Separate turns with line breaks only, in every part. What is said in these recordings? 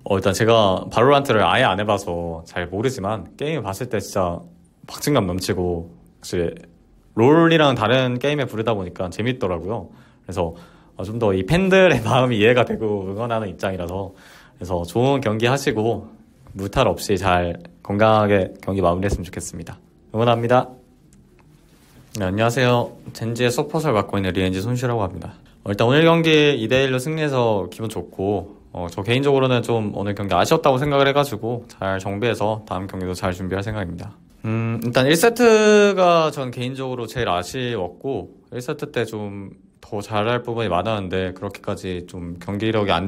일단 제가 바로란트를 아예 안 해봐서 잘 모르지만 게임을 봤을 때 진짜 박진감 넘치고 확실히 롤이랑 다른 게임에 부르다 보니까 재밌더라고요. 그래서 좀 더 이 팬들의 마음이 이해가 되고 응원하는 입장이라서 그래서 좋은 경기 하시고 무탈 없이 잘 건강하게 경기 마무리했으면 좋겠습니다. 응원합니다. 네, 안녕하세요. 젠지의 서폿을 맡고 있는 리엔지 손시라고 합니다. 일단 오늘 경기 2대1로 승리해서 기분 좋고 저 개인적으로는 좀 오늘 경기 아쉬웠다고 생각을 해가지고 잘 정비해서 다음 경기도 잘 준비할 생각입니다. 일단 1세트가 전 개인적으로 제일 아쉬웠고 1세트 때 좀 더 잘할 부분이 많았는데 그렇게까지 좀 경기력이 안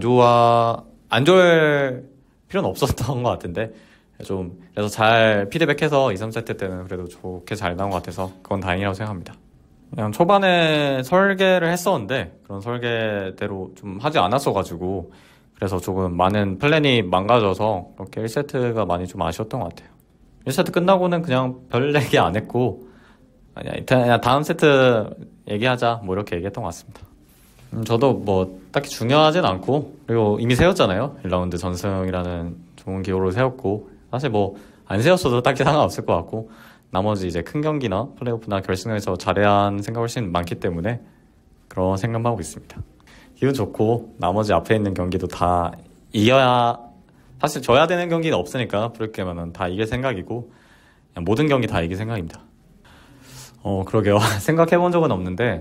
좋을 필요는 없었던 것 같은데 좀 그래서 잘 피드백해서 2, 3세트 때는 그래도 좋게 잘 나온 것 같아서 그건 다행이라고 생각합니다. 그냥 초반에 설계를 했었는데 그런 설계대로 좀 하지 않았어가지고 그래서 조금 많은 플랜이 망가져서 그렇게 1세트가 많이 좀 아쉬웠던 것 같아요. 1세트 끝나고는 그냥 별 얘기 안 했고 그냥 다음 세트 얘기하자 뭐 이렇게 얘기했던 것 같습니다. 저도 뭐 딱히 중요하진 않고 그리고 이미 세웠잖아요. 1라운드 전승이라는 좋은 기호를 세웠고 사실 뭐 안 세웠어도 딱히 상관없을 것 같고 나머지 이제 큰 경기나 플레이오프나 결승에서 잘해야 하는 생각이 훨씬 많기 때문에 그런 생각만 하고 있습니다. 기분 좋고 나머지 앞에 있는 경기도 다 이겨야 사실 져야 되는 경기는 없으니까 부를게면은 다 이길 생각이고 그냥 모든 경기 다 이길 생각입니다. 그러게요. 생각해 본 적은 없는데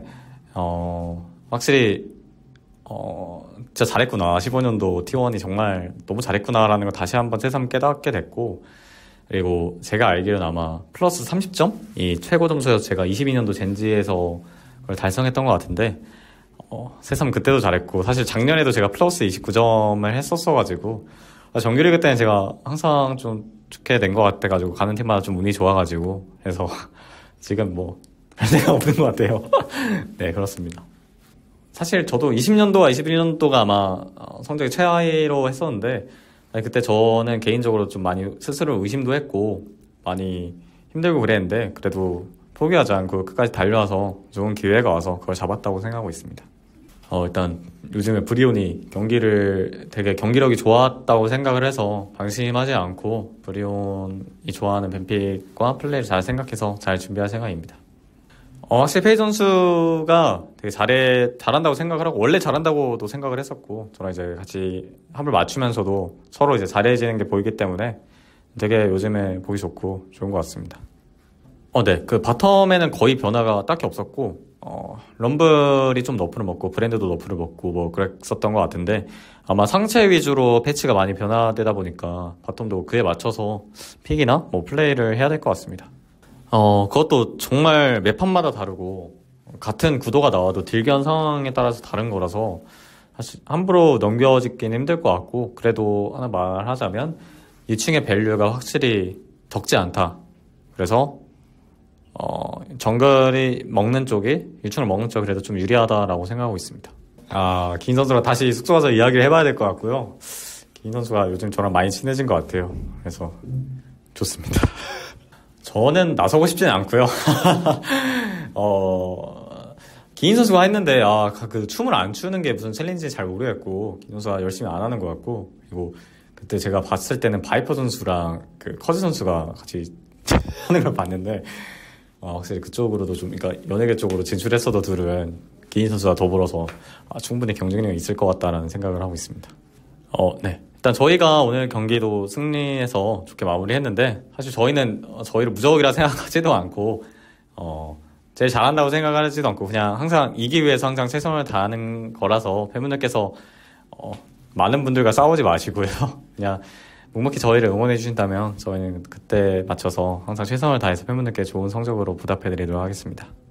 확실히 진짜 잘했구나. 15년도 T1이 정말 너무 잘했구나라는 걸 다시 한번 새삼 깨닫게 됐고 그리고 제가 알기로는 아마 플러스 30점? 이 최고 점수여서 제가 22년도 젠지에서 그걸 달성했던 것 같은데 새삼 그때도 잘했고 사실 작년에도 제가 플러스 29점을 했었어가지고 정규리그 때는 제가 항상 좀 좋게 된 것 같아가지고 가는 팀마다 좀 운이 좋아가지고 그래서 지금 뭐 별 생각 없는 것 같아요. 네, 그렇습니다. 사실 저도 20년도와 21년도가 아마 성적이 최하위로 했었는데 그때 저는 개인적으로 좀 많이 스스로 의심도 했고 많이 힘들고 그랬는데 그래도 포기하지 않고 끝까지 달려와서 좋은 기회가 와서 그걸 잡았다고 생각하고 있습니다. 일단 요즘에 브리온이 되게 경기력이 좋았다고 생각을 해서 방심하지 않고 브리온이 좋아하는 뱀픽과 플레이를 잘 생각해서 잘 준비할 생각입니다. 확실히 페이 선수가 되게 잘한다고 생각을 하고 원래 잘한다고도 생각을 했었고 저랑 이제 같이 합을 맞추면서도 서로 이제 잘해지는 게 보이기 때문에 되게 요즘에 보기 좋고 좋은 것 같습니다. 네. 그 바텀에는 거의 변화가 딱히 없었고 럼블이 좀 너프를 먹고 브랜드도 너프를 먹고 뭐 그랬었던 것 같은데 아마 상체 위주로 패치가 많이 변화되다 보니까 바텀도 그에 맞춰서 픽이나 뭐 플레이를 해야 될 것 같습니다. 그것도 정말 매 판마다 다르고 같은 구도가 나와도 딜견 상황에 따라서 다른 거라서 사실 함부로 넘겨짓기는 힘들 것 같고 그래도 하나 말하자면 2층의 밸류가 확실히 적지 않다. 그래서 정글이 먹는 쪽이 1층을 먹는 쪽이 그래도 좀 유리하다라고 생각하고 있습니다. 기인 선수랑 다시 숙소 가서 이야기를 해봐야 될 것 같고요. 기인 선수가 요즘 저랑 많이 친해진 것 같아요. 그래서 좋습니다. 저는 나서고 싶지는 않고요. 기인 선수가 했는데 그 춤을 안 추는 게 무슨 챌린지인지 잘 모르겠고 기인 선수가 열심히 안 하는 것 같고 그리고 그때 제가 봤을 때는 바이퍼 선수랑 그 커즈 선수가 같이 하는 걸 봤는데 확실히 그쪽으로도 좀 그러니까 연예계 쪽으로 진출했어도 둘은 기인 선수와 더불어서 충분히 경쟁력이 있을 것 같다라는 생각을 하고 있습니다. 네. 일단 저희가 오늘 경기도 승리해서 좋게 마무리했는데 사실 저희는 저희를 무적이라 생각하지도 않고 제일 잘한다고 생각하지도 않고 그냥 항상 이기기 위해서 항상 최선을 다하는 거라서 팬분들께서 많은 분들과 싸우지 마시고요. 그냥 묵묵히 저희를 응원해 주신다면 저희는 그때 맞춰서 항상 최선을 다해서 팬분들께 좋은 성적으로 보답해 드리도록 하겠습니다.